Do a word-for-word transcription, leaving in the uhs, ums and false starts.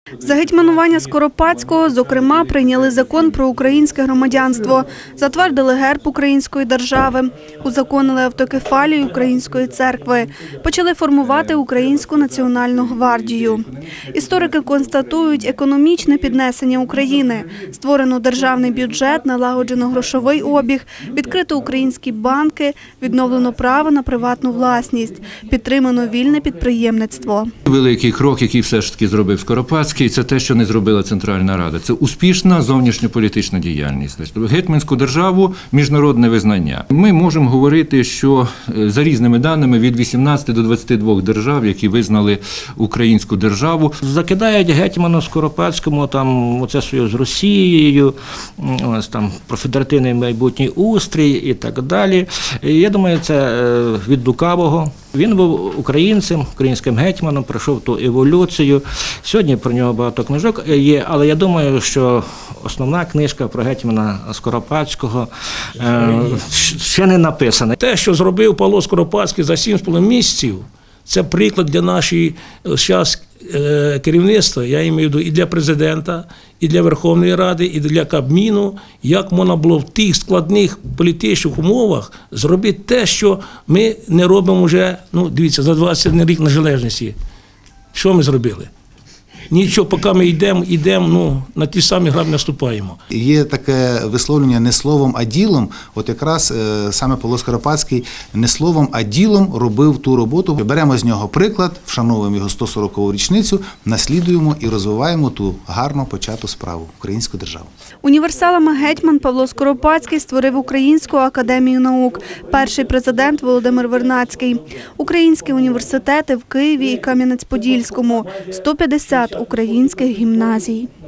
За гетьманування Скоропадського, зокрема, прийняли закон про українське громадянство, затвердили герб української держави, узаконили автокефалію Української церкви, почали формувати Українську національну гвардію. Історики констатують економічне піднесення України, створено державний бюджет, налагоджено грошовий обіг, відкрито українські банки, відновлено право на приватну власність, підтримано вільне підприємництво. Великий крок, який все ж таки зробив Скоропадський, це те, що не зробила Центральна Рада. Це успішна зовнішньополітична діяльність. Гетьманську державу – міжнародне визнання. Ми можемо говорити, що за різними даними від вісімнадцяти до двадцяти двох держав, які визнали українську державу. Закидають гетьману Скоропадському там оце союз з Росією, ось там про федеративний майбутній устрій і так далі. Я думаю, це від лукавого. Він був українцем, українським гетьманом, пройшов ту еволюцію. Сьогодні про нього багато книжок є, але я думаю, що основна книжка про гетьмана Скоропадського ще не написана. Те, що зробив Павло Скоропадський за сім з половиною місяців, це приклад для нашої зараз керівництва, я маю в виду і для президента, і для Верховної Ради, і для Кабміну, як можна було в тих складних політичних умовах зробити те, що ми не робимо вже, ну, дивіться, за двадцять один рік незалежності. Що ми зробили? Нічого, поки ми йдемо, йдемо, ну, на ті самі граблі наступаємо. Є таке висловлення не словом, а ділом. От якраз е, саме Павло Скоропадський не словом, а ділом робив ту роботу. Беремо з нього приклад, вшановуємо його сто сорокову річницю, наслідуємо і розвиваємо ту гарно почату справу – українську державу. Універсалами гетьман Павло Скоропадський створив Українську академію наук, перший президент Володимир Вернадський, українські університети в Києві і Кам'янець-Подільському, сто п'ятдесят українських гімназій.